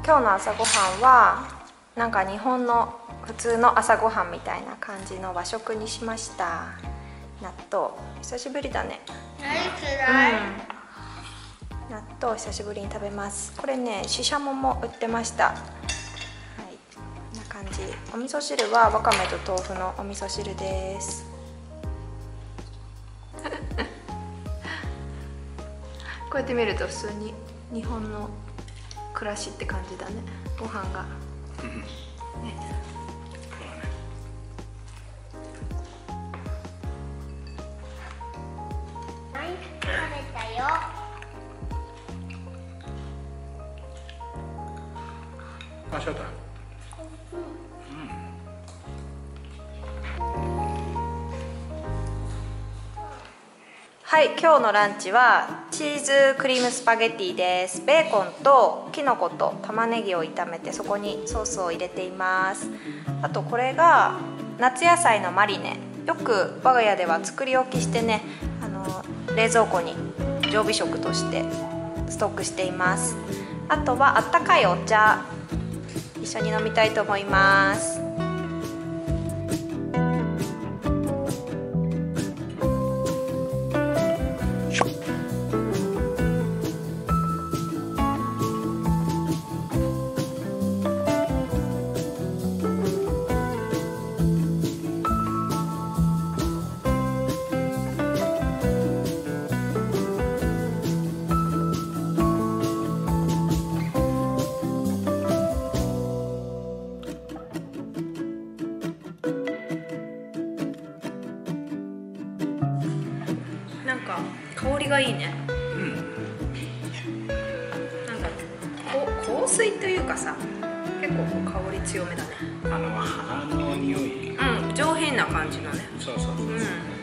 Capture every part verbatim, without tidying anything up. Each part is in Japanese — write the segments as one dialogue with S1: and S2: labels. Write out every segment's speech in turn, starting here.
S1: 今日の朝ごはんはなんか日本の普通の朝ごはんみたいな感じの和食にしました。納豆久しぶりだね。
S2: 何つらい、
S1: うん、納豆久しぶりに食べます。これね、ししゃもも売ってました。はい、こんな感じ。お味噌汁はわかめと豆腐のお味噌汁です。こうやって見ると普通に日本の暮らしって感じだね。ご飯が、ね、
S2: はい、食べたよ。
S3: あ、そうだ。
S1: はい、今日のランチはチーズクリームスパゲッティです。ベーコンとキノコと玉ねぎを炒めて、そこにソースを入れています。あとこれが夏野菜のマリネ。よく我が家では作り置きしてね、あの冷蔵庫に常備食としてストックしています。あとはあったかいお茶、一緒に飲みたいと思います。なんか香りがいいね。うん。なんかこ香水というかさ、結構こう香り強めだね。
S3: あの花の匂い。
S1: うん、上品な感じだね。
S3: そうそう。
S1: うん。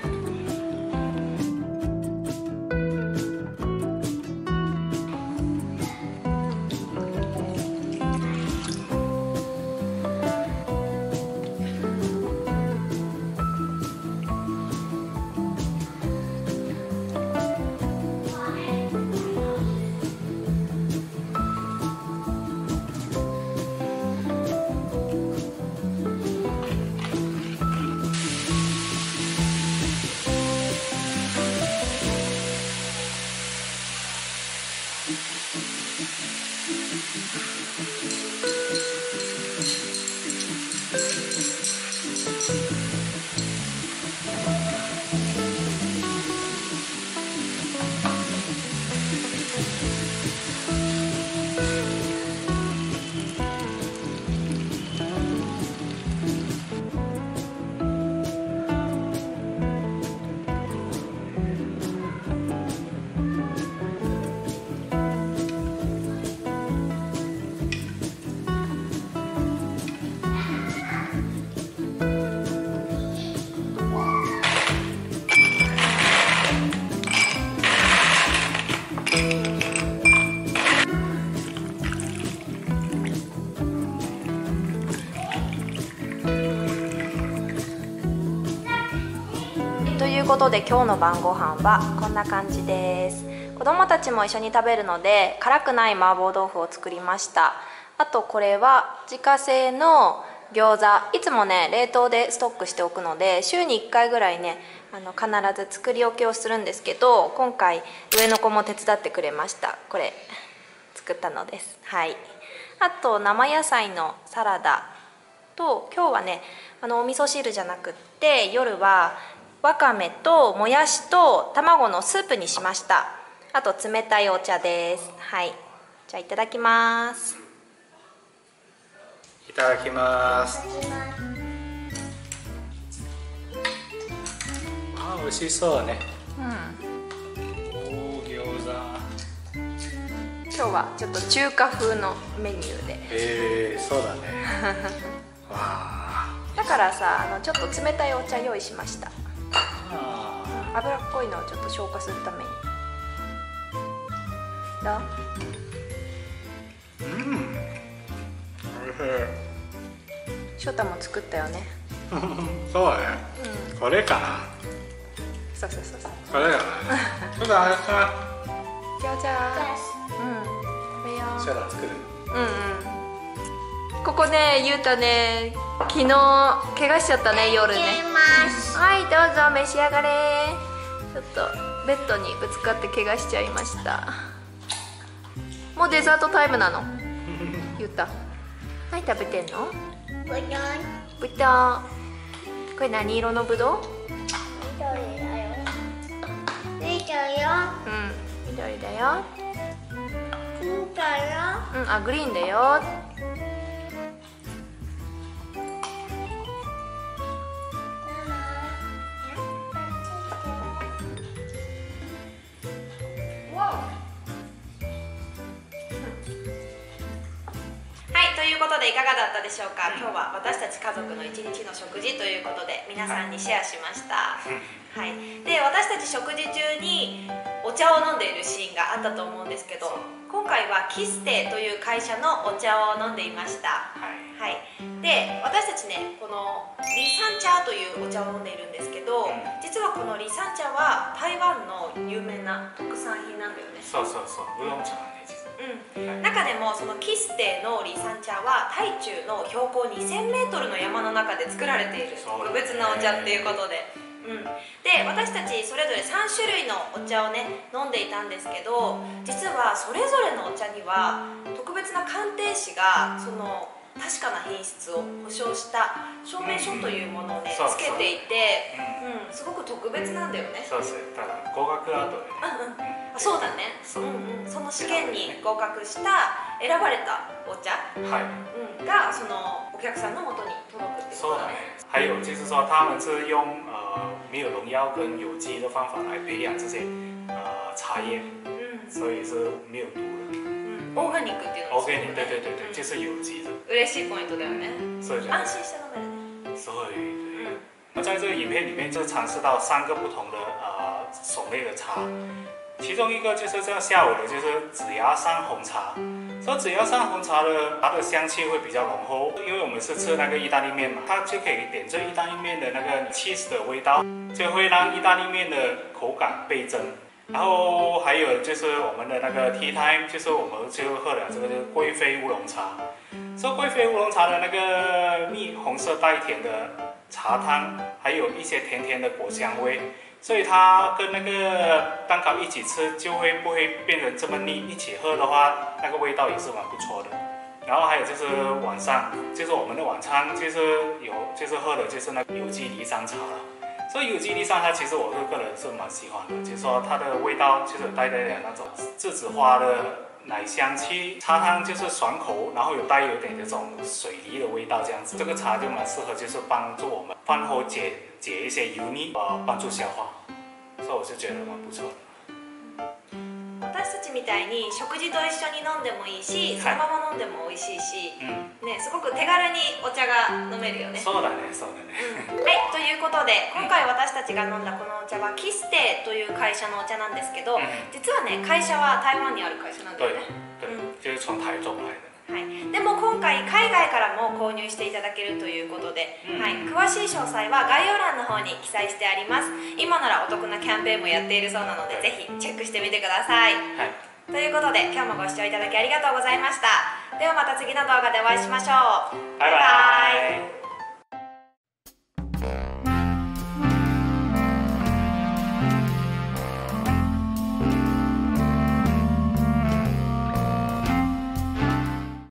S1: ということで今日の晩ご飯はこんな感じです。子供たちも一緒に食べるので辛くない麻婆豆腐を作りました。あとこれは自家製の餃子、いつもね冷凍でストックしておくので週にいっかいぐらいねあの必ず作り置きをするんですけど、今回上の子も手伝ってくれました。これ作ったのです。はい。あと生野菜のサラダと、今日はねあのお味噌汁じゃなくって夜はわかめともやしと卵のスープにしました。あと冷たいお茶です。はい、じゃあいただきます。
S3: いただきます。あ、美味しそうね。
S1: うん。
S3: おー、餃子。
S1: 今日はちょっと中華風のメニューで。
S3: へえ、そうだね。わあ。
S1: だからさ、あのちょっと冷たいお茶用意しました。
S3: あ
S1: ー、脂っこいのをちょっと消化するために。どう？
S3: うん。おいしい。
S1: 翔太も作ったよね。
S3: そうだね。うん、これかな。
S1: そうそうそうそう。
S3: これかな。ちょっとあれかな。
S1: じゃあじゃあ。うん。食べよう。
S3: シャラ作る。
S1: うんうん。 ここね、ゆうたね、昨日怪我しちゃったね、夜ね。はい、どうぞ召し上がれ。ちょっとベッドにぶつかって怪我しちゃいました。もうデザートタイムなのゆうた。何食べてんの？ぶどう。これ何色のぶどう？
S2: 緑だよ。
S1: うん、緑だよ。
S2: うんだよ。
S1: うん、あ、グリーンだよ。ということでいかがだったでしょうか。今日は私たち家族の一日の食事ということで皆さんにシェアしました。はい、で私たち食事中にお茶を飲んでいるシーンがあったと思うんですけど、今回はキステという会社のお茶を飲んでいました。はい、で私たちね、このリサン茶というお茶を飲んでいるんですけど、実はこのリサン茶は台湾の有名な特産品なんだよね。
S3: そうそうそう、ウーロン茶ね。
S1: うん、中でもそのキステのリサン茶は台中の標高にせんメートルの山の中で作られている特別なお茶っていうことで、うん、で私たちそれぞれさんしゅるいのお茶をね飲んでいたんですけど、実はそれぞれのお茶には特別な鑑定士がその確かな品質を保証した証明書というものをね、つけていて、うん、すごく特別なんだよね。
S3: そうです。ただ合格アートでね。
S1: あ、そうだね。そう、うんうん、その試験に合格した選ばれたお茶、はい、うん、がそのお客さんの元に届くってことだね。
S3: 还有就是说，他们是用呃没有农药跟有机的方法来培养这些呃茶叶，嗯，所以是没有毒的。
S1: オーガニックっていうの。
S3: オーガニック、对对对对，就是有机的。
S1: 嬉しいポイントだよね。
S3: そうじゃん。
S1: 安心して飲めるね。
S3: 所以，对。那在这个影片里面就尝试到三个不同的呃种类的茶，其中一个就是这样下午的，就是紫芽山红茶。说紫芽山红茶的它的香气会比较浓厚，因为我们是吃那个意大利面嘛，它就可以点缀意大利面的那个 cheese 的味道，就会让意大利面的口感倍增。然后还有就是我们的那个 tea time， 就是我们就喝了这个就是贵妃乌龙茶。说贵妃乌龙茶的那个蜜红色带甜的茶汤，还有一些甜甜的果香味，所以它跟那个蛋糕一起吃就会不会变成这么腻，一起喝的话那个味道也是蛮不错的。然后还有就是晚上，就是我们的晚餐就是有就是喝的就是那个有机梨山茶了。所以有机梨山它其实我个人是蛮喜欢的，就是说它的味道就是带带点那种栀子花的奶香气，茶汤就是爽口，然后有带有点这种水梨的味道这样子。这个茶就蛮适合就是帮助我们饭后解解一些油腻，呃，帮助消化，所以我是觉得蛮不错的。
S1: 私たちみたいに食事と一緒に飲んでもいいし、そのまま飲んでも美味しいし、うんね、すごく手軽にお茶が飲めるよね。
S3: そうだね、そうだね。
S1: うん、はい、ということで今回私たちが飲んだこのお茶はキステという会社のお茶なんですけど、うん、実はね会社は台湾にある会社なんだよね。
S3: 对、うん、就是从台中来的。
S1: はい、でも今回海外からも購入していただけるということで、うん、はい、詳しい詳細は概要欄の方に記載してあります。今ならお得なキャンペーンもやっているそうなので、はい、ぜひチェックしてみてください。はい、ということで今日もご視聴いただきありがとうございました。ではまた次の動画でお会いしましょう。バイバイ。